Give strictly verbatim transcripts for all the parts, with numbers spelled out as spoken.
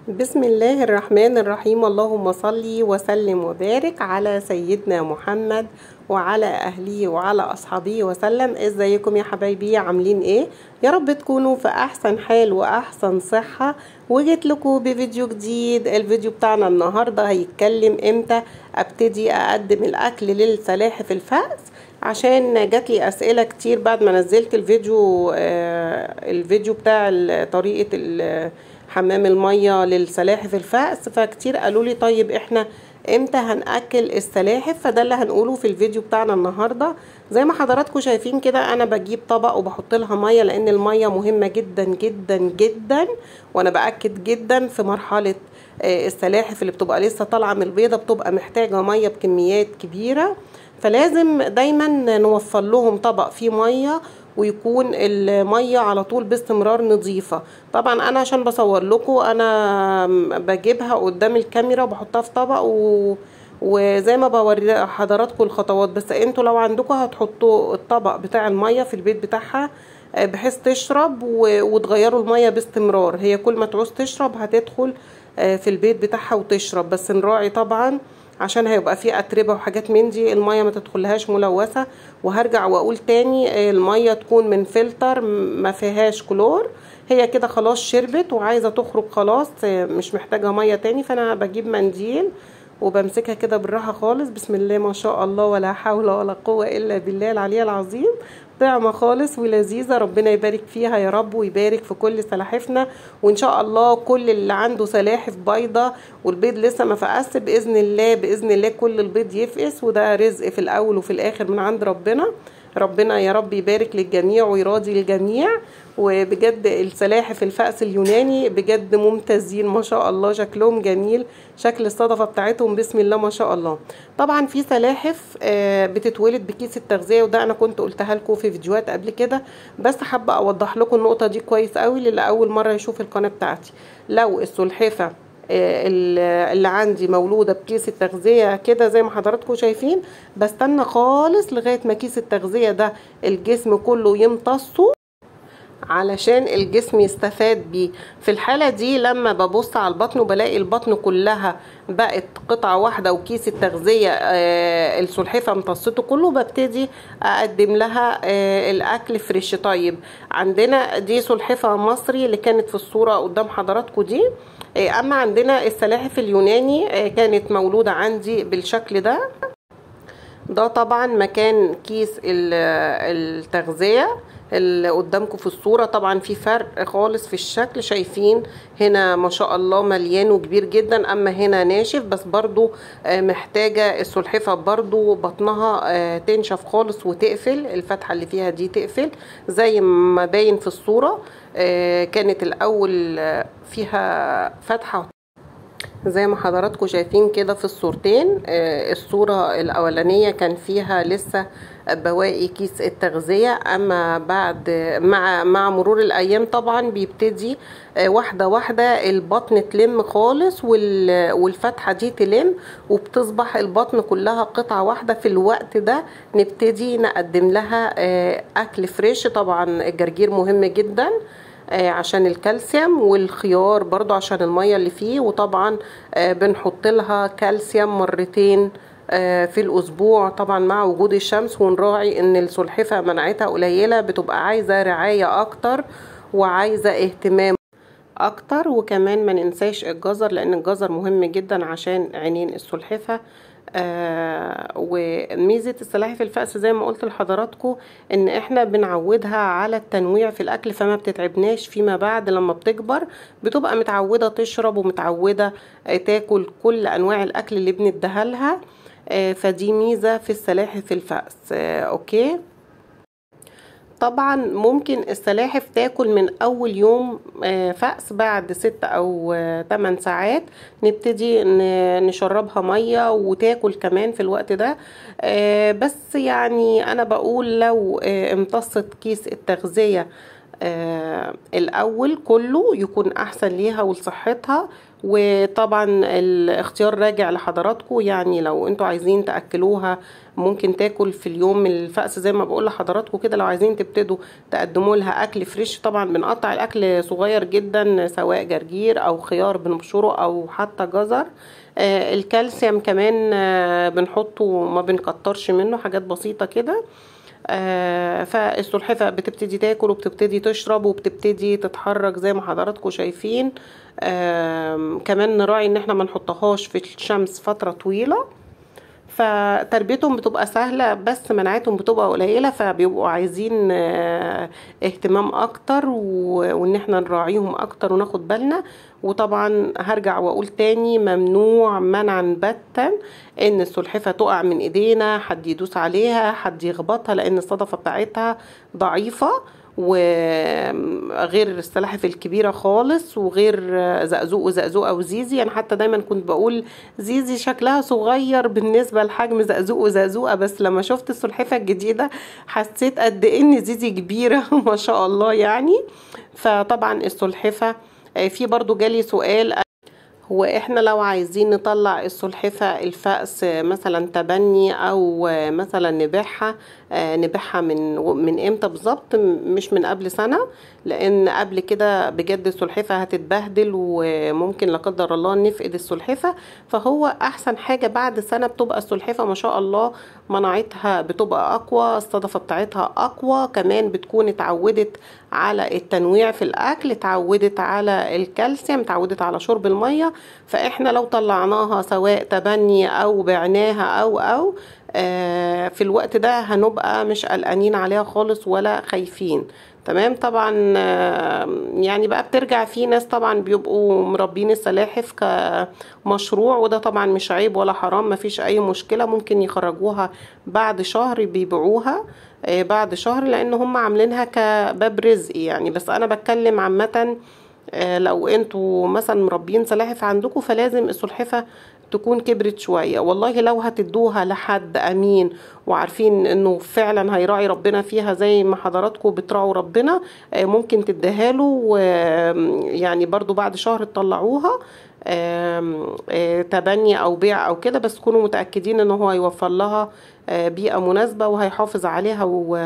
بسم الله الرحمن الرحيم. اللهم صل وسلم وبارك على سيدنا محمد وعلى أهله وعلى أصحابه وسلم. ازيكم يا حبايبي؟ عاملين ايه؟ يا رب تكونوا في أحسن حال وأحسن صحة. وجيت لكم بفيديو جديد. الفيديو بتاعنا النهاردة هيتكلم امتى ابتدي أقدم الأكل للسلاحف الفأس، عشان جات لي أسئلة كتير بعد ما نزلت الفيديو آه الفيديو بتاع طريقة حمام المية للسلاحف الفأس. فكتير قالوا لي طيب احنا امتى هنأكل السلاحف؟ فده اللي هنقوله في الفيديو بتاعنا النهاردة. زي ما حضراتكم شايفين كده انا بجيب طبق وبحط لها مية، لان المية مهمة جدا جدا جدا، وانا بأكد جدا في مرحلة السلاحف اللي بتبقى لسه طالعة من البيضة بتبقى محتاجة مية بكميات كبيرة، فلازم دايما نوفر لهم طبق فيه مية ويكون المية على طول باستمرار نظيفة. طبعا انا عشان بصور لكم انا بجيبها قدام الكاميرا وبحطها في طبق و... وزي ما بوري حضراتكم الخطوات، بس انتوا لو عندكم هتحطوا الطبق بتاع المية في البيت بتاعها بحيث تشرب و... وتغيروا المية باستمرار. هي كل ما تعوز تشرب هتدخل في البيت بتاعها وتشرب، بس نراعي طبعا عشان هيبقى فيه اتربه وحاجات من دي، الميه ما تدخلهاش ملوثه. وهرجع واقول تاني الميه تكون من فلتر ما فيهاش كلور. هي كده خلاص شربت وعايزه تخرج خلاص مش محتاجه ميه تاني، فانا بجيب منديل وبمسكها كده بالراحه خالص. بسم الله ما شاء الله ولا حول ولا قوه الا بالله العلي العظيم. طعمه خالص ولذيذه، ربنا يبارك فيها يا رب ويبارك في كل سلاحفنا. وان شاء الله كل اللي عنده سلاحف بيضه والبيض لسه ما فقس باذن الله باذن الله كل البيض يفقس، وده رزق في الاول وفي الاخر من عند ربنا. ربنا يا رب يبارك للجميع ويراضي الجميع. وبجد السلاحف الفأس اليوناني بجد ممتازين ما شاء الله، شكلهم جميل، شكل الصدفة بتاعتهم بسم الله ما شاء الله. طبعا في سلاحف بتتولد بكيس التغذية، وده انا كنت قلتها لكم في فيديوهات قبل كده، بس حابة اوضح لكم النقطة دي كويس قوي للي اول مرة يشوف القناة بتاعتي. لو السلحفة اللي عندي مولودة بكيس التغذية كده زي ما حضراتكم شايفين، بستنى خالص لغاية ما كيس التغذية ده الجسم كله يمتصه علشان الجسم يستفاد بيه. في الحالة دي لما ببص على البطن وبلاقي البطن كلها بقت قطعة واحدة وكيس التغذية آه السلحفة امتصته كله، ببتدي اقدم لها آه الاكل فريش. طيب عندنا دي سلحفة مصري اللي كانت في الصورة قدام حضراتكم دي، آه اما عندنا السلاحف اليوناني آه كانت مولودة عندي بالشكل ده. ده طبعا مكان كيس التغذية اللي قدامكم في الصورة. طبعا في فرق خالص في الشكل، شايفين هنا ما شاء الله مليان وكبير جدا، اما هنا ناشف، بس برضو محتاجة السلحفة برضو بطنها تنشف خالص وتقفل، الفتحة اللي فيها دي تقفل زي ما باين في الصورة. كانت الاول فيها فتحة زي ما حضراتكم شايفين كده في الصورتين. الصورة الاولانية كان فيها لسه بواقي كيس التغذية، اما بعد مع مع مرور الايام طبعا بيبتدي واحدة واحدة البطن تلم خالص والفتحة دي تلم، وبتصبح البطن كلها قطعة واحدة. في الوقت ده نبتدي نقدم لها اكل فريش. طبعا الجرجير مهم جدا عشان الكالسيوم، والخيار برضو عشان المية اللي فيه، وطبعا بنحط لها كالسيوم مرتين في الاسبوع طبعا مع وجود الشمس. ونراعي ان السلحفة مناعتها قليلة، بتبقى عايزة رعاية اكتر وعايزة اهتمام اكتر. وكمان ما ننساش الجزر، لان الجزر مهم جدا عشان عينين السلحفة. آه وميزة السلاحف الفأس زي ما قلت لحضراتكم ان احنا بنعودها على التنويع في الاكل، فما بتتعبناش فيما بعد لما بتكبر، بتبقى متعودة تشرب ومتعودة تاكل كل انواع الاكل اللي بنديها لها. آه فدي ميزة في السلاحف الفأس. آه اوكي. طبعا ممكن السلاحف تاكل من اول يوم فأس، بعد ست او تمن ساعات نبتدي نشربها مية وتاكل كمان في الوقت ده. بس يعني انا بقول لو امتصت كيس التغذية آه الاول كله يكون احسن ليها ولصحتها. وطبعا الاختيار راجع لحضراتكم، يعني لو انتوا عايزين تاكلوها ممكن تاكل في اليوم الفأس زي ما بقول لحضراتكم كده. لو عايزين تبتدوا تقدموا لها اكل فريش، طبعا بنقطع الاكل صغير جدا، سواء جرجير او خيار بنبشره او حتى جزر. آه الكالسيوم كمان آه بنحطه، ما بنكترش منه، حاجات بسيطة كده. آه فالسلحفة بتبتدي تاكل وبتبتدي تشرب وبتبتدي تتحرك زي ما حضراتكم شايفين. آه كمان نراعي ان احنا ما نحطهاش في الشمس فترة طويلة، فتربيتهم بتبقى سهلة بس مناعتهم بتبقى قليلة، فبيبقوا عايزين اهتمام اكتر وان احنا نراعيهم اكتر وناخد بالنا. وطبعا هرجع واقول تاني، ممنوع منعا باتا ان السلحفة تقع من ايدينا، حد يدوس عليها، حد يخبطها، لان الصدفة بتاعتها ضعيفة وغير السلاحف الكبيرة خالص، وغير زقزوق وزقزوقة وزيزي. انا حتى دايما كنت بقول زيزي شكلها صغير بالنسبة لحجم زقزوق وزقزوقة، بس لما شفت السلحفة الجديدة حسيت قد ايه ان زيزي كبيرة ما شاء الله يعني. فطبعا السلحفة في برضو جالي سؤال، هو احنا لو عايزين نطلع السلحفة الفأس مثلا تبني او مثلا نبيعها، نبيعها من من امتى بالظبط؟ مش من قبل سنة، لان قبل كده بجد السلحفة هتتبهدل وممكن لا قدر الله نفقد السلحفة. فهو احسن حاجة بعد سنة بتبقى السلحفة ما شاء الله مناعتها بتبقى اقوى، الصدفة بتاعتها اقوى، كمان بتكون اتعودت على التنويع في الاكل، اتعودت على الكالسيوم، اتعودت على شرب المية. فاحنا لو طلعناها سواء تبني او بعناها او او آه في الوقت ده هنبقى مش قلقانين عليها خالص ولا خايفين. تمام. طبعا آه يعني بقى بترجع، في ناس طبعا بيبقوا مربين السلاحف كمشروع، وده طبعا مش عيب ولا حرام، مفيش اي مشكلة، ممكن يخرجوها بعد شهر بيبيعوها آه بعد شهر، لان هم عاملينها كباب رزق يعني. بس انا بتكلم عامة، لو انتوا مثلا مربين سلاحف عندكم فلازم السلحفة تكون كبرت شوية. والله لو هتدوها لحد امين وعارفين انه فعلا هيراعي ربنا فيها زي ما حضراتكم بتراعوا ربنا، ممكن تديها له يعني برضو بعد شهر تطلعوها تبني او بيع او كده، بس كونوا متأكدين انه هو هيوفر لها بيئة مناسبة وهيحافظ عليها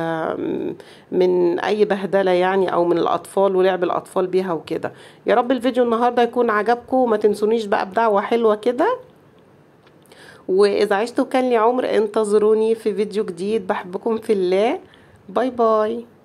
من اي بهدلة يعني، او من الاطفال ولعب الاطفال بيها وكده. يا رب الفيديو النهاردة يكون عجبكم، ما تنسونيش بقى بدعوة حلوة كده، واذا عشت وكان لي عمر انتظروني في فيديو جديد. بحبكم في الله، باي باي.